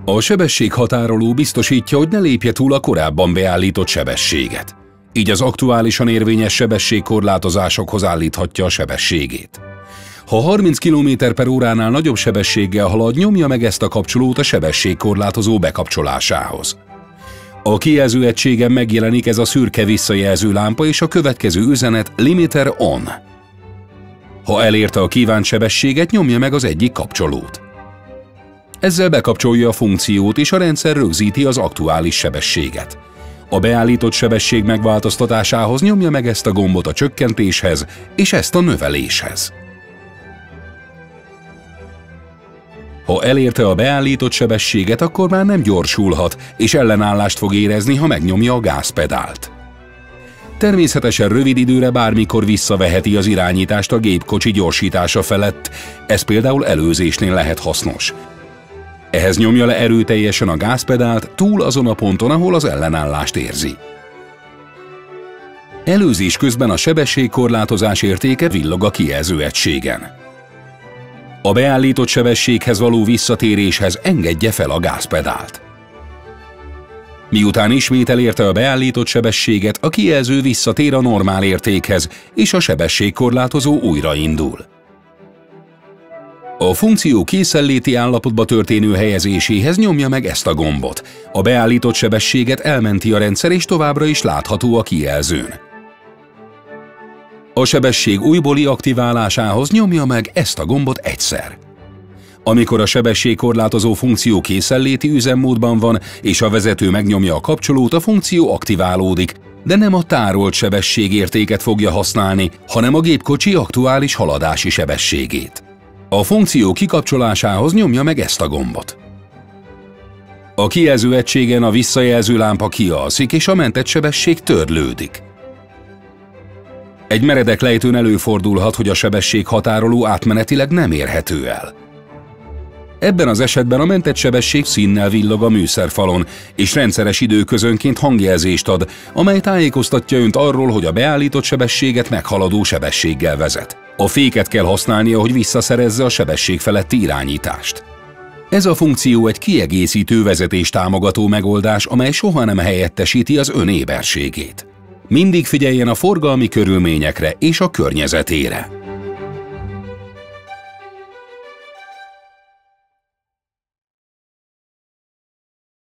A sebességhatároló biztosítja, hogy ne lépje túl a korábban beállított sebességet. Így az aktuálisan érvényes sebességkorlátozásokhoz állíthatja a sebességét. Ha 30 km/óránál nagyobb sebességgel halad, nyomja meg ezt a kapcsolót a sebességkorlátozó bekapcsolásához. A kijelző egységen megjelenik ez a szürke visszajelző lámpa és a következő üzenet Limiter on. Ha elérte a kívánt sebességet, nyomja meg az egyik kapcsolót. Ezzel bekapcsolja a funkciót és a rendszer rögzíti az aktuális sebességet. A beállított sebesség megváltoztatásához nyomja meg ezt a gombot a csökkentéshez és ezt a növeléshez. Ha elérte a beállított sebességet, akkor már nem gyorsulhat, és ellenállást fog érezni, ha megnyomja a gázpedált. Természetesen rövid időre bármikor visszaveheti az irányítást a gépkocsi gyorsítása felett, ez például előzésnél lehet hasznos. Ehhez nyomja le erőteljesen a gázpedált túl azon a ponton, ahol az ellenállást érzi. Előzés közben a sebességkorlátozás értéke villog a kijelző egységen. A beállított sebességhez való visszatéréshez engedje fel a gázpedált. Miután ismét elérte a beállított sebességet, a kijelző visszatér a normál értékhez, és a sebességkorlátozó újraindul. A funkció készenléti állapotba történő helyezéséhez nyomja meg ezt a gombot. A beállított sebességet elmenti a rendszer, és továbbra is látható a kijelzőn. A sebesség újbóli aktiválásához nyomja meg ezt a gombot egyszer. Amikor a sebességkorlátozó funkció készenléti üzemmódban van, és a vezető megnyomja a kapcsolót, a funkció aktiválódik, de nem a tárolt sebességértéket fogja használni, hanem a gépkocsi aktuális haladási sebességét. A funkció kikapcsolásához nyomja meg ezt a gombot. A kijelző egységen a visszajelző lámpa kialszik, és a mentett sebesség törlődik. Egy meredek lejtőn előfordulhat, hogy a sebességhatároló átmenetileg nem érhető el. Ebben az esetben a mentett sebesség színnel villog a műszerfalon, és rendszeres időközönként hangjelzést ad, amely tájékoztatja önt arról, hogy a beállított sebességet meghaladó sebességgel vezet. A féket kell használnia, hogy visszaszerezze a sebesség feletti irányítást. Ez a funkció egy kiegészítő vezetéstámogató megoldás, amely soha nem helyettesíti az ön éberségét. Mindig figyeljen a forgalmi körülményekre és a környezetére.